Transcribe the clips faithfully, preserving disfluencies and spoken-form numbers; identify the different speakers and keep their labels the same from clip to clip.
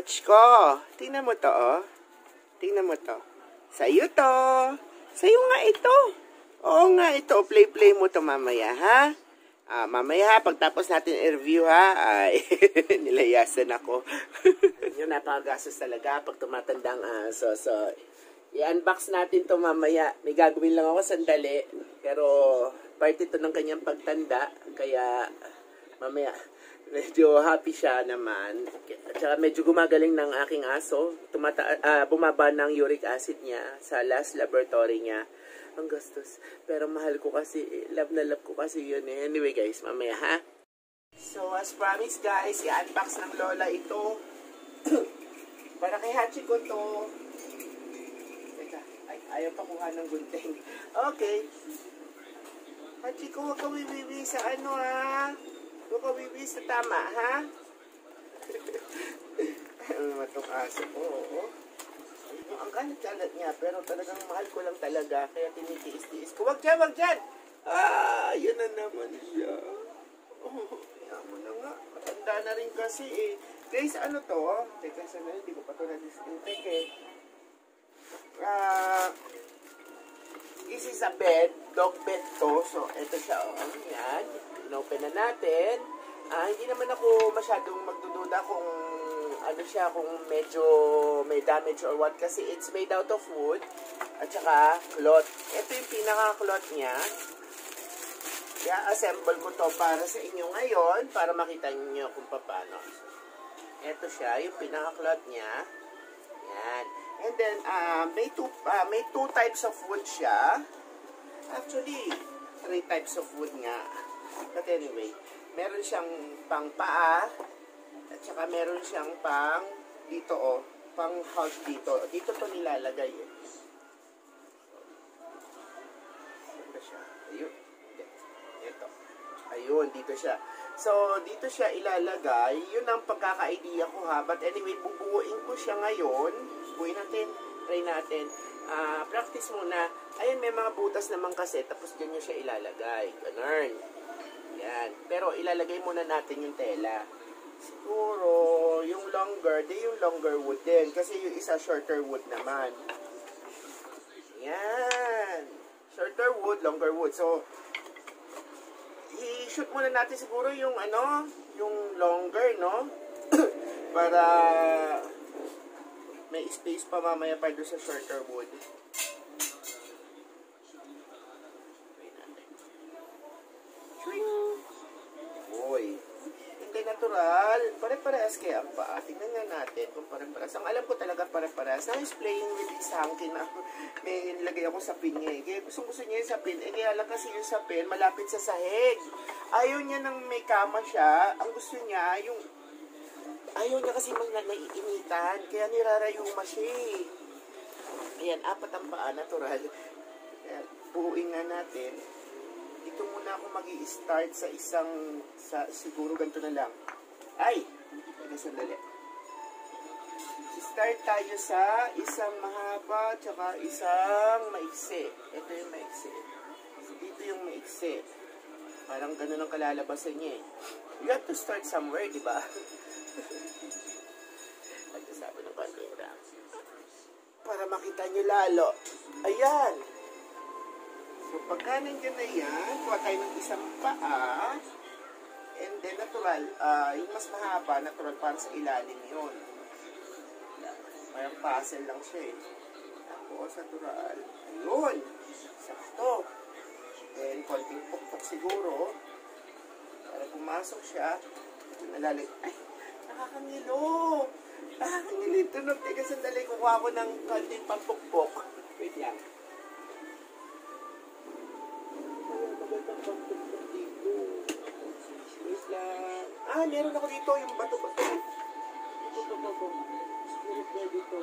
Speaker 1: Hatch ko. Tingnan mo to, oh. Tingnan mo to. Sa'yo to. Sa'yo nga ito. Oo nga ito. Play-play mo to mamaya, ha? Ah, mamaya ha, pagtapos natin i-review ha, ay, nilayasan ako. Yung napakagastos talaga pag tumatanda ang aso. So, i-unbox natin to mamaya. May gagawin lang ako sandali. Pero, part ito ng kanyang pagtanda. Kaya, mamaya, medyo happy siya naman. At saka medyo gumagaling ng aking aso. Tumata uh, bumaba ng uric acid niya sa last laboratory niya. Ang gastos. Pero mahal ko kasi, love na love ko kasi yun eh. Anyway guys, mamaya ha. So as promised guys, i-unbox ng Lola ito. Para kay Hachi ko to. Teka, ay, ayaw pa kuha ng gunting. Okay. Hachi ko, huwag ka wiwiwi sa ano ha. Huwag ka wiwiwi sa tama ha. Ano naman itong aso ko, oo. Ang kalat-kalat niya, pero talagang mahal ko lang talaga, kaya tinitiis-tiis ko. Wag dyan, wag dyan! Ah, yun na naman siya. Oh, yan mo na nga. Matanda na rin kasi eh. Guys, ano to? Teka, sana hindi ko pa ito na-disinfect eh. Ah, this is a bed, dog bed to. So, ito siya, oh. Yan. Inopen na natin. Ah, hindi naman ako masyadong magdududa kung ano siya, kung medyo may damage or what, kasi it's made out of wood at saka cloth. Ito yung pinaka-cloth niya. Kaya assemble ko to para sa inyo ngayon para makita niyo kung paano. Ito siya, yung pinaka-cloth niya. Yan. And then, uh, may, two, uh, may two types of wood siya. Actually, three types of wood nga. But anyway, meron siyang pang paa. At saka meron siyang pang dito oh, pang house dito. Dito to nilalagay eh. Dito siya. Ayun. Ito. Ayun, dito siya. So, dito siya ilalagay. Yun ang pagkaka-idea ko ha. But anyway, bubuuin ko siya ngayon. Buuin natin. Try natin. Uh, practice muna. Ayun, may mga butas naman kasi. Tapos dyan nyo siya ilalagay. Ganun. Yan. Pero ilalagay muna natin yung tela. Siguro, yung longer, di yung longer wood din. Kasi yung isa shorter wood naman. Yan. Shorter wood, longer wood. So, i-shoot muna natin siguro yung ano, yung longer, no? Para may space pa mamaya pa doon sa shorter wood. Uy. Natural, pare-parehas kaya ang paa. Tignan nga natin kung pare-parehas. Ang alam ko talaga pare-parehas. Now is playing with this hangkin na may nilagay ako sa pin niya. Kaya gusto gusto niya yung sa pin. Eh kaya lang kasi yung sa pin malapit sa sahig. Ayaw niya nang may kama siya. Ang gusto niya yung ayaw niya kasi mag naiinitan. Kaya nirarayuma siya. Ayan, apat ang paa, natural. Kaya buuin nga natin. Dito muna ako mag-i-start sa isang, sa, siguro ganito na lang. Ay! Teka, sandali. Start tayo sa isang mahaba, tsaka isang maiksi. Ito yung maiksi. Dito yung maiksi. Parang ganun ang kalalabasan niya eh. You have to start somewhere, di ba? Nagsasabi ng konti. Para makita nyo lalo. Ayan! So, pagka nandiyan na yan, kuha tayo ng isang paa, and then natural, uh, yung mas mahaba, natural para sa ilalim yun. Mayroong puzzle lang siya eh. Tapos, natural. Ayun! Sakto. Then, konting pukpok siguro. Para pumasok siya, nalalig. Ay! Nakakangilo! Nakakangilo yung tunog. Teka, sandali, kukuha ko ng konting pampukpok. Wait lang. Ah, meron ako dito yung bato-bato. Dito, dito, dito. Spirit na dito.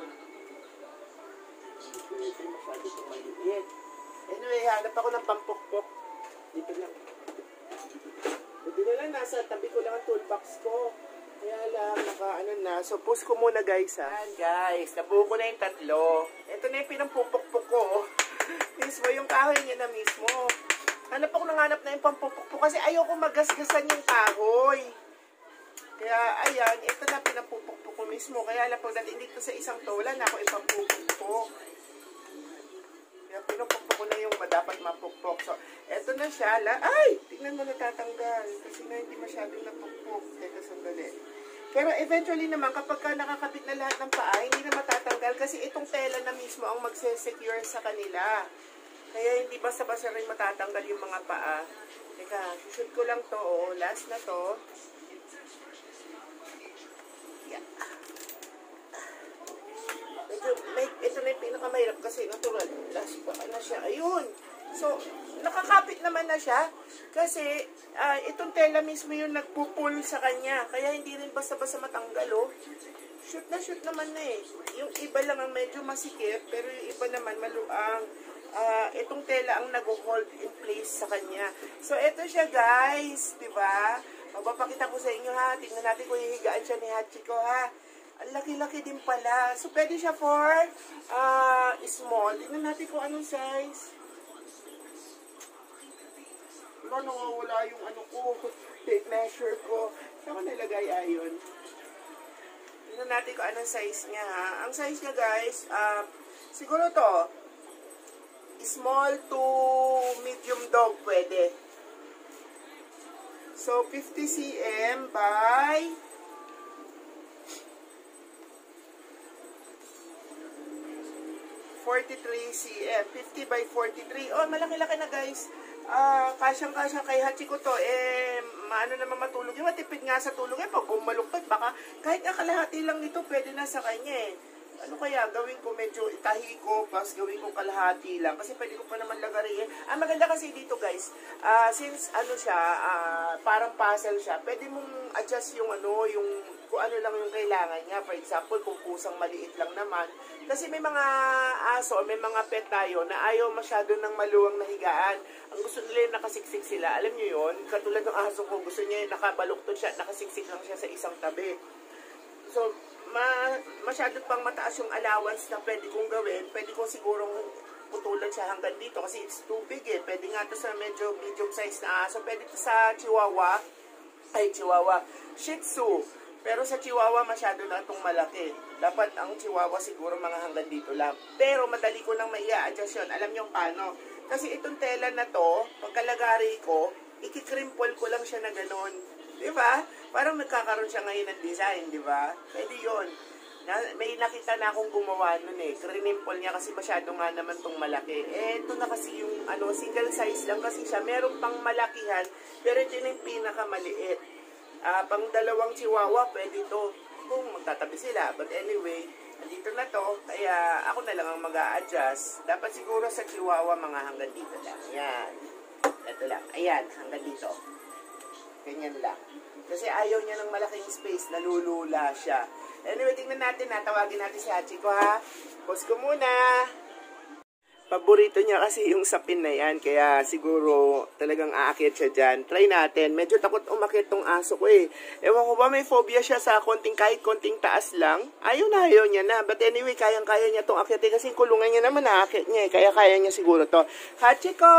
Speaker 1: Spirit na masyado ito maliit. Anyway, hanap ako ng pampukpok. Dito lang. Dito na lang, nasa tabi ko lang ang toolbox ko. Kaya lang, naka-ano na. So, post ko muna guys ha. Ayan guys, nabuo ko na yung tatlo. Ito na yung pinampupukpok ko. Mismo yung kahoy niya na mismo. Hanap ako nang hanap na yung pampupukpok kasi ayoko magasgasan yung kahoy. Kaya, ayan, ito na pinampupukpok ko mismo. mismo. Kaya lang pagdating dito sa isang to, wala na ako ipapupukpok. Kaya pinupukpok ko na yung dapat mapukpok. So, eto na siya. La Ay! Tingnan mo natatanggal. Kasi na hindi masyadong napukpok. Teka, sandali. Pero eventually naman, kapag ka nakakabit na lahat ng paa, hindi na matatanggal. Kasi itong tela na mismo ang magse-secure sa kanila. Kaya hindi basta-basta rin matatanggal yung mga paa. Teka, shoot ko lang to. Oh. Last na to. Yeah. Medyo, may, ito na yung pinakamahirap kasi natural. Last pa na siya. Ayun. So, nakakapit naman na siya. Kasi, uh, itong tela mismo yung nagpupul sa kanya. Kaya hindi rin basta-basta matanggal, oh. Shoot na shoot naman na eh. Yung iba lang ang medyo masikip, pero yung iba naman maluang. Uh, itong tela ang nag-hold in place sa kanya. So, ito siya guys, di ba? Magpapakita ko sa inyo ha. Tingnan natin kung hihigaan siya ni Hachiko ha. Ang laki-laki din pala. So, pwede siya for uh, small. Tingnan natin kung anong size. Wala, nawawala yung ano ko. Tape measure ko. Saan ko nilagay ayon? Tingnan natin kung anong size niya ha. Ang size niya guys, uh, siguro to, small to medium dog pwede. So, fifty centimeters by forty-three centimeters. fifty by forty-three. Oh, malaki-laki na guys. Ah, uh, kasyang-kasya kay Hachiko to. Eh, maano naman matulog. Yung matipid nga sa tulog. Eh, pag bumaluktot, baka kahit ang kalahati lang nito, pwede na sa kanya eh. Ano kaya, gawin ko medyo itahi ko, plus gawin ko kalahati lang. Kasi pwede ko pa naman lagariin. Ang maganda kasi dito guys, uh, since ano siya, uh, parang puzzle siya, pwede mong adjust yung ano, yung kung ano lang yung kailangan niya. For example, kung pusang maliit lang naman. Kasi may mga aso, may mga pet tayo na ayaw masyado ng maluwang na higaan. Ang gusto nila yung nakasiksik sila. Alam nyo yun? Katulad ng aso ko, gusto niya yung nakabaluktot siya, nakasiksik lang siya sa isang tabi. So, ma masyado pang mataas yung allowance na pwede kong gawin. Pwede kong sigurong putulan siya hanggang dito kasi it's too big eh. Pwede nga to sa medyo medium size na aso. Pwede to sa Chihuahua. Ay, Chihuahua. Shih Tzu. Pero sa Chihuahua, masyado na itong malaki. Dapat ang Chihuahua siguro mga hanggang dito lang. Pero madali ko nang maia-adjust yun. Alam niyo paano? Kasi itong tela na to, pagkalagari ko, ikikrimple ko lang siya na ganon. Diba? Parang nagkakaroon siya ngayon ng design, diba? Pwede yun. Na, may nakita na akong gumawa nun eh. Krinimple niya kasi masyado nga naman tong malaki. Eh, ito na kasi yung ano, single size lang kasi siya. Meron pang malakihan, pero ito yung pinakamaliit. Uh, pang dalawang Chihuahua, pwede to kung magtatabi sila. But anyway, andito na to. Kaya ako na lang ang mag-a-adjust. Dapat siguro sa Chihuahua, mga hanggang dito lang. Ayan. Ito lang. Ayan, hanggang dito. Ganyan lang. Kasi ayaw niya ng malaking space, nalulula siya. Anyway, tingnan natin na, tawagin natin si Hachiko ha. Pause ko muna. Paborito niya kasi yung sapin na yan, kaya siguro talagang aakyat siya dyan. Try natin. Medyo takot umakyat tong aso ko eh. Ewan ko ba, may phobia siya sa konting, kahit konting taas lang. Ayaw na, ayaw niya na. But anyway, kayang-kaya niya tong akyat eh, kasi kulungan niya naman aakyat niya eh. Kaya kaya niya siguro to. Hachiko!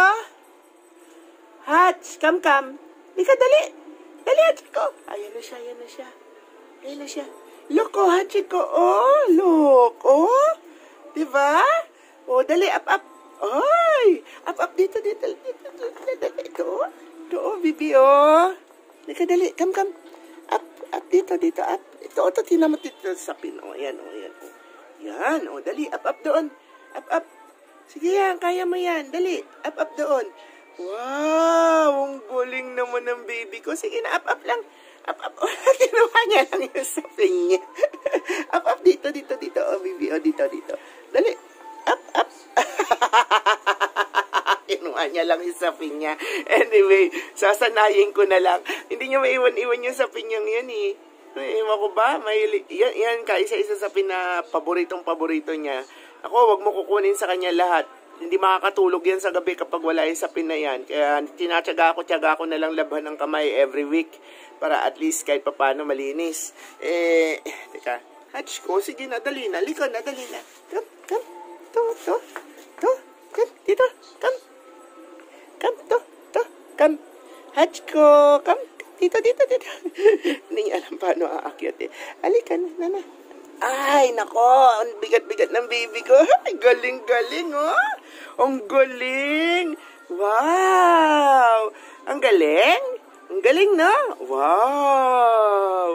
Speaker 1: Hach, come, come. Ika, dali. Dali, Hachiko. Ayan na siya, ayan na siya. Ayan na siya. Look, oh, Hachiko. Oh, look. Oh. Diba? Oh, dali, up, up. Ay. Up, up, dito, dito, dito, dito, dito. Ito, oh, bibi, oh. Ika, dali. Come, come. Up, up, dito, dito, up. Ito, ito, tinan mo dito sa pin. Oh, ayan, oh, ayan. Oh. Yan, oh, dali. Up, up doon. Up, up. Sige yan, kaya mo yan. Dali. Up, up doon. Wow! Ang galing naman ng baby ko. Sige na, up-up lang. Up-up. Kinuha niya lang yung sapin niya. Up-up dito, dito, dito. Oh, baby. Oh, dito, dito. Dali. Up-up. Kinuha niya lang yung sapin niya. Anyway, sasanayin ko na lang. Hindi niya maiwan-iwan yung sapin niyang yan eh. Ewan ko ba? May, yan, yan kaisa-isa sapin na paboritong-paborito niya. Ako, wag mo kukunin sa kanya lahat. Hindi makakatulog yan sa gabi kapag wala yung sapin na yan. Kaya tinatsaga ko, tsaga ko na lang labhan ng kamay every week para at least kahit papano malinis. Eh, teka. Hatch ko, sige na, dali na. Liko na, dali na. Come, come. To, to, to. Come, dito. Come. Come, to, to. Come. Hatch ko, come. dito, dito, dito. Hindi niya alam paano aakyat eh. Halika na, nana. Ay, nako, ang bigat-bigat ng baby ko. Ay, galing-galing, oh. Ang galing. Wow. Ang galing. Ang galing, no? Wow.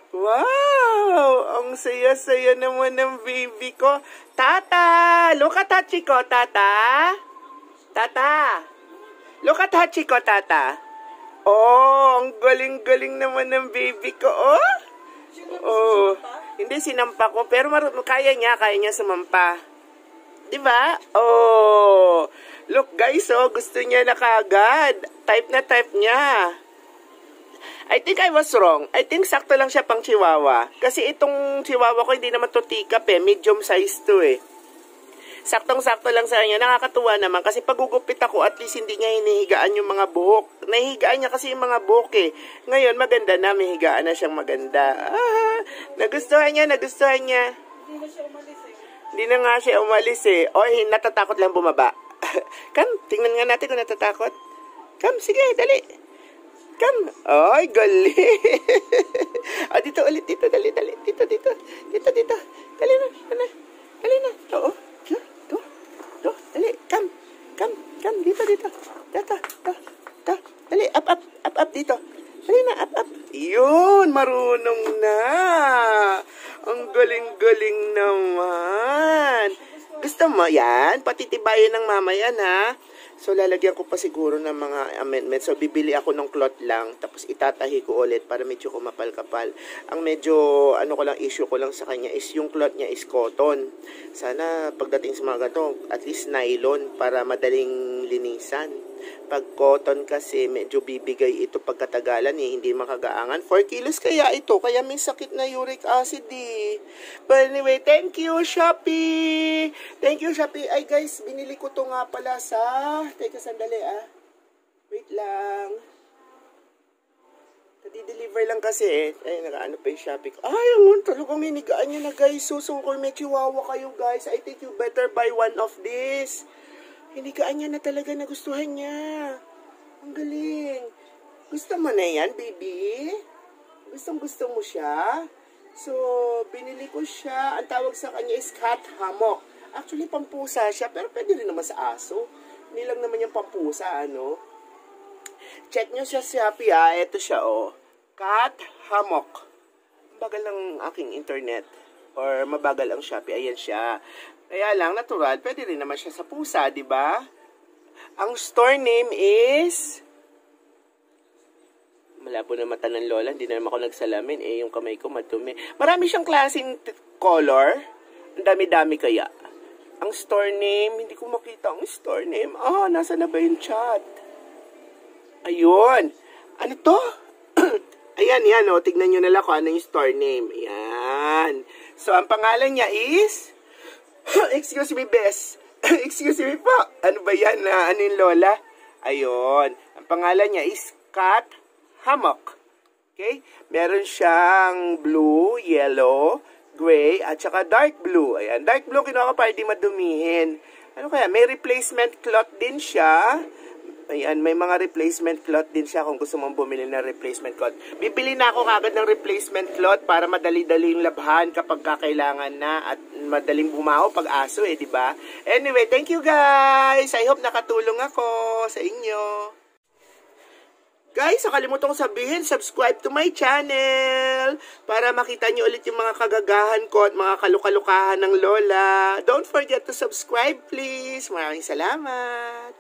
Speaker 1: Wow. Ang saya-saya naman ng baby ko. Tata, look at Hachiko, Tata. Tata. Look at Hachiko, Tata. Oh, ang galing-galing naman ng baby ko, oh. Oh. Hindi sinampa ko, pero kaya niya, kaya niya sumampa. Diba? Oh. Look guys, oh, gusto niya na kaagad. Type na type niya. I think I was wrong. I think sakto lang siya pang chihuahua. Kasi itong chihuahua ko hindi naman to teacup eh. Medium size to eh. Saktong-sakto lang sa kanya. Nakakatuwa naman. Kasi pag gugupit ako, at least hindi niya hinihigaan yung mga buhok. Nahihigaan niya kasi yung mga buhok eh. Ngayon, maganda na. May higaan na siyang maganda. Ah, nagustuhan niya, nagustuhan niya.
Speaker 2: Hindi na siya umalis eh.
Speaker 1: Hindi na nga siya umalis eh. Oy, natatakot lang bumaba. Come, tingnan nga natin kung natatakot. Come, sige, dali. Come. Ay, gali. Ah, dito ulit, dito, dali, dali. Dito, dito. Dito, dito. Dali na, dali. Dali na. Oo. Dito, dito. Dali, come. Come, come. Dito, dito. Dito, dito. Dito. Dali, up, up. Up, up, dito. Dali na, up, up. Yun, marunong na. Ang galing-galing naman. Gusto mo yan? Patitibayan ng mama yan, ha? So, lalagyan ko pa siguro ng mga amendments. So, bibili ako ng cloth lang. Tapos, itatahi ko ulit para medyo kumapal-kapal. Ang medyo, ano ko lang, issue ko lang sa kanya is yung cloth niya is cotton. Sana, pagdating sa mga ganito, at least nylon para madaling linisan. Pag cotton kasi, medyo bibigay ito pagkatagalan eh, hindi makagaangan. four kilos kaya ito, kaya may sakit na uric acid eh. But anyway, thank you, Shopee! Thank you, Shopee. Ay guys, binili ko to nga pala sa... Teka, sandali ah. Wait lang. Nadi-deliver lang kasi eh. Ay, nakaano pa yung Shopee ko. Ay, ang talagang hinigaan niya na guys. Suso ko, may chihuahua kayo guys. I think you better buy one of this. Hinigaan niya na talaga, nagustuhan niya. Ang galing. Gusto mo na yan, baby? Gustong gusto mo siya? So, binili ko siya. Ang tawag sa kanya is cat hammock. Actually, pampusa siya, pero pwede rin naman sa aso. Hindi lang naman yung pampusa, ano? Check nyo siya sa Shopee, ah. Ito siya, oh. Cat hammock. Mabagal ang aking internet. Or mabagal ang Shopee. Ayan siya. Kaya lang, natural, pwede rin naman siya sa pusa, di ba? Ang store name is... Malabo na mata ng lola, hindi na naman ako nagsalamin. Eh, yung kamay ko madumi. Marami siyang klaseng color. Ang dami-dami kaya. Ang store name, hindi ko makita ang store name. Ah, nasa na ba yung chat? Ayun. Ano to? Ayan, yan, o. Oh. Tignan nyo nila kung ano yung store name. Ayan. So, ang pangalan niya is... Excuse me, Bes. Excuse me po. Ano ba yan? Uh, ano yung lola? Ayun. Ang pangalan niya is Cat Hammock. Okay? Meron siyang blue, yellow, gray, at saka dark blue. Ayan. Dark blue kinuha ko para di madumihin. Ano kaya? May replacement cloth din siya. Ayan, may mga replacement cloth din siya kung gusto mong bumili ng replacement cloth. Bibili na ako kagad ng replacement cloth para madali-dali yung labhan kapag kakailangan na at madaling bumaho pag aso eh, di ba? Anyway, thank you guys! I hope nakatulong ako sa inyo. Guys, nakalimutan ko sabihin, subscribe to my channel para makita nyo ulit yung mga kagagahan ko at mga kalukalukahan ng lola. Don't forget to subscribe, please. Maraming salamat.